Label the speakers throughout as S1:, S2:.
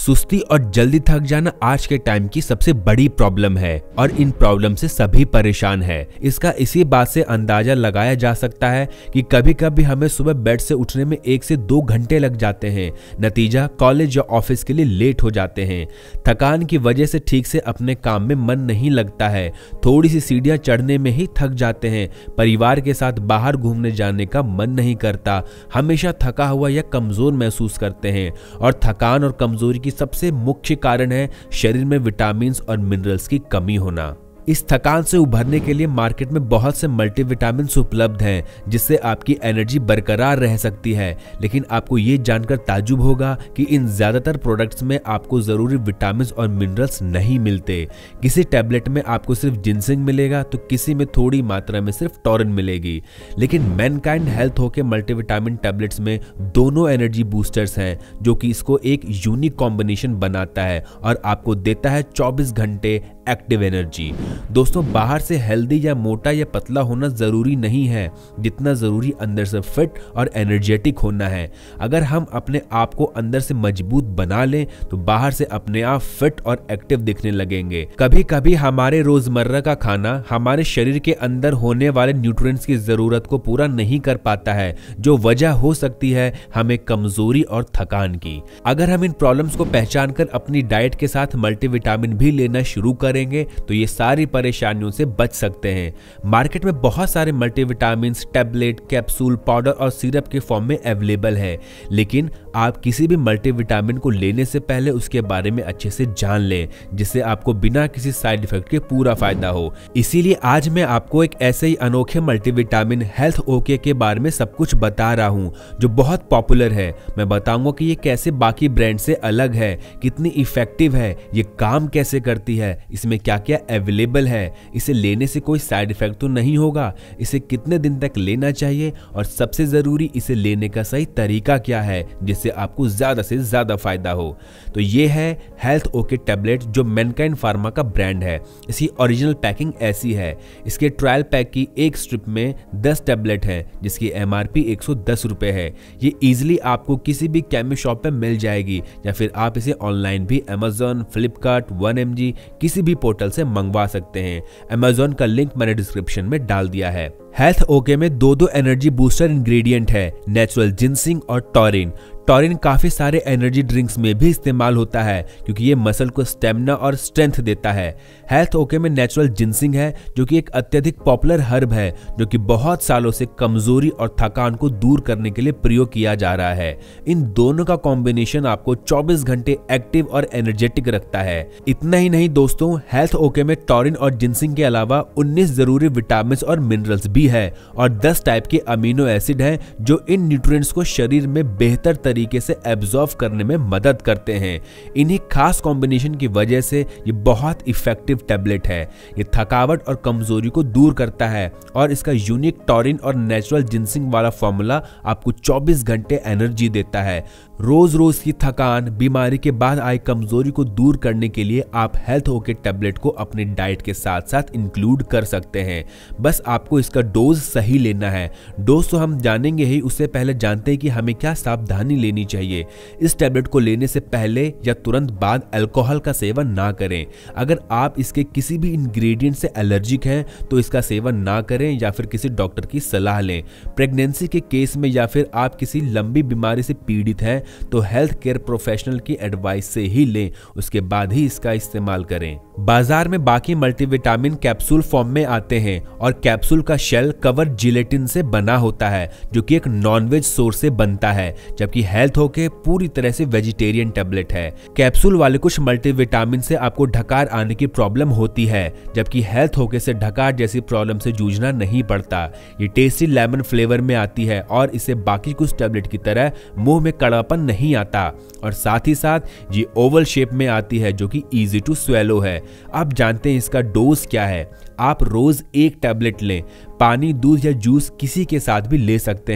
S1: सुस्ती और जल्दी थक जाना आज के टाइम की सबसे बड़ी प्रॉब्लम है और इन प्रॉब्लम से सभी परेशान है। इसका इसी बात से अंदाजा लगाया जा सकता है कि कभी कभी हमें सुबह बेड से उठने में 1 से 2 घंटे लग जाते हैं। नतीजा कॉलेज या ऑफिस के लिए लेट हो जाते हैं। थकान की वजह से ठीक से अपने काम में मन नहीं लगता है। थोड़ी सी सीढ़ियां चढ़ने में ही थक जाते हैं। परिवार के साथ बाहर घूमने जाने का मन नहीं करता। हमेशा थका हुआ या कमजोर महसूस करते हैं और थकान और कमजोरी की सबसे मुख्य कारण है शरीर में विटामिन्स और मिनरल्स की कमी होना। इस थकान से उभरने के लिए मार्केट में बहुत से मल्टीविटामिन्स उपलब्ध हैं जिससे आपकी एनर्जी बरकरार रह सकती है। लेकिन आपको ये जानकर ताज्जुब होगा कि इन ज्यादातर प्रोडक्ट्स में आपको जरूरी विटामिन्स और मिनरल्स नहीं मिलते। किसी टैबलेट में आपको सिर्फ जिनसिंग मिलेगा तो किसी में थोड़ी मात्रा में सिर्फ टॉरिन मिलेगी। लेकिन मैनकाइंड हेल्थ हो के मल्टीविटामिन टैबलेट्स में दोनों एनर्जी बूस्टर्स हैं जो कि इसको एक यूनिक कॉम्बिनेशन बनाता है और आपको देता है 24 घंटे एक्टिव एनर्जी। दोस्तों, बाहर से हेल्दी या मोटा या पतला होना जरूरी नहीं है, जितना जरूरी अंदर से फिट और एनर्जेटिक होना है। अगर हम अपने आप को अंदर से मजबूत बना लें तो बाहर से अपने आप फिट और एक्टिव दिखने लगेंगे। कभी कभी हमारे रोजमर्रा का खाना हमारे शरीर के अंदर होने वाले न्यूट्रिएंट्स की जरूरत को पूरा नहीं कर पाता है, जो वजह हो सकती है हमें कमजोरी और थकान की। अगर हम इन प्रॉब्लम्स को पहचान कर अपनी डाइट के साथ मल्टीविटामिन भी लेना शुरू करेंगे तो ये सारी परेशानियों से बच सकते हैं। मार्केट में बहुत सारे मल्टीविटामिन्स टैबलेट, कैप्सूल, पाउडर और सिरप के फॉर्म में अवेलेबल है। लेकिन आप किसी भी मल्टीविटामिन को लेने से पहले उसके बारे में अच्छे से जान लें, जिससे आपको बिना किसी साइड इफेक्ट के पूरा फायदा हो। इसीलिए आज मैं आपको एक ऐसे ही अनोखे मल्टीविटामिन हेल्थ ओके के बारे में सब कुछ बता रहा हूँ जो बहुत पॉपुलर है। मैं बताऊंगा कि ये कैसे बाकी ब्रांड से अलग है, कितनी इफेक्टिव है, ये काम कैसे करती है, इसमें क्या क्या अवेलेबल है, इसे लेने से कोई साइड इफेक्ट तो नहीं होगा, इसे कितने दिन तक लेना चाहिए और सबसे जरूरी इसे लेने का सही तरीका क्या है जिससे आपको ज्यादा से ज्यादा फायदा हो। तो ये है हेल्थ ओके टैबलेट जो मैनकाइंड फार्मा का ब्रांड है। इसकी ओरिजिनल पैकिंग ऐसी है। इसके ट्रायल पैक की एक स्ट्रिप में 10 टैबलेट है जिसकी MRP 110 रुपए है। ये इजिली आपको किसी भी केमी शॉप पे मिल जाएगी या फिर आप इसे ऑनलाइन भी Amazon, फ्लिपकार्ट, 1mg किसी भी पोर्टल से मंगवा सकते हैं। Amazon का लिंक मैंने डिस्क्रिप्शन में डाल दिया है। हेल्थ ओके में दो एनर्जी बूस्टर इंग्रेडिएंट है, नेचुरल जिनसिंग और टॉरिन। टॉरिन काफी सारे एनर्जी ड्रिंक्स में भी इस्तेमाल होता है क्योंकि ये मसल को स्टेमिना और स्ट्रेंथ देता है। हेल्थ ओके में नेचुरल जिनसिंग है जो कि एक अत्यधिक पॉपुलर हर्ब है जो कि बहुत सालों से कमजोरी और थकान को दूर करने के लिए प्रयोग किया जा रहा है। इन दोनों का कॉम्बिनेशन आपको 24 घंटे एक्टिव और एनर्जेटिक रखता है। इतना ही नहीं दोस्तों, हेल्थ ओके में टॉरिन और जिनसिंग के अलावा 19 जरूरी विटामिन और मिनरल्स भी है और 10 टाइप के अमीनो एसिड हैं जो इन न्यूट्रिएंट्स को शरीर में बेहतर तरीके से एब्जॉर्ब करने में मदद करते हैं। इन्हीं खास कॉम्बिनेशन की वजह से ये बहुत इफेक्टिव टैबलेट है। ये थकावट और कमजोरी को दूर करता है और इसका यूनिक टॉरिन और नेचुरल जिनसिंग वाला फॉर्मूला आपको 24 घंटे एनर्जी देता है। रोज रोज की थकान, बीमारी के बाद आई कमजोरी को दूर करने के लिए आप हेल्थ ओके टैबलेट को अपनी डाइट के साथ साथ इंक्लूड कर सकते हैं। बस आपको इसका डोज सही लेना है। डोज तो हम जानेंगे ही, उससे पहले जानते हैं कि हमें क्या सावधानी लेनी चाहिए। इस टैबलेट को लेने से पहले या तुरंत बाद अल्कोहल का सेवन ना करें। अगर आप इसके किसी भी इंग्रेडिएंट से एलर्जिक हैं तो इसका सेवन ना करें या फिर किसी डॉक्टर की सलाह लें। प्रेगनेंसी के केस में या फिर आप किसी लंबी बीमारी से पीड़ित हैं तो हेल्थ केयर प्रोफेशनल की एडवाइस से ही लें, उसके बाद ही इसका इस्तेमाल करें। बाजार में बाकी मल्टीविटामिन कैप्सूल फॉर्म में आते हैं और कैप्सूल का शेल कवर जिलेटिन से बना होता है जो कि एक नॉनवेज सोर्स से बनता है, जबकि हेल्थ ओके पूरी तरह से वेजिटेरियन टैबलेट है। कैप्सूल वाले कुछ मल्टीविटामिन से आपको ढकार आने की प्रॉब्लम होती है, जबकि हेल्थ ओके से ढकार जैसी प्रॉब्लम से जूझना नहीं पड़ता। ये टेस्टी लेमन फ्लेवर में आती है और इसे बाकी कुछ टैबलेट की तरह मुंह में कड़वापन नहीं आता और साथ ही साथ ये ओवल शेप में आती है जो कि इजी टू स्वेलो है। आप जानते हैं इसका डोज क्या है। आप रोज 1 टैबलेट लें। पानी, दूध या जूस किसी के साथ भी ले सकते हैं।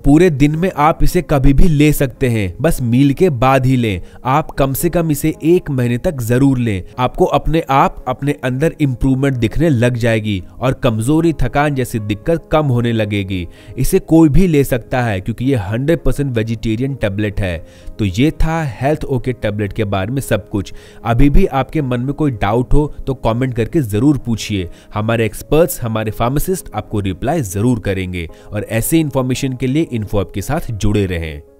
S1: पूरे दिन में आप इसे कभी भी ले सकते हैं, बस मील के बाद ही लें। आप कम से कम इसे 1 महीने तक जरूर लें। आपको अपने आप अपने अंदर इंप्रूवमेंट दिखने लग जाएगी और कमजोरी, थकान जैसी दिक्कत कम होने लगेगी। इसे कोई भी ले सकता है क्योंकि ये 100% वेजिटेरियन टैबलेट है। तो ये था हेल्थ ओके टैबलेट के बारे में सब कुछ। अभी भी आपके मन में कोई डाउट हो तो कमेंट करके जरूर पूछिए। हमारे एक्सपर्ट्स, हमारे फार्मासिस्ट आपको रिप्लाई जरूर करेंगे। और ऐसे इंफॉर्मेशन के लिए इन्फो ऐप के साथ जुड़े रहें।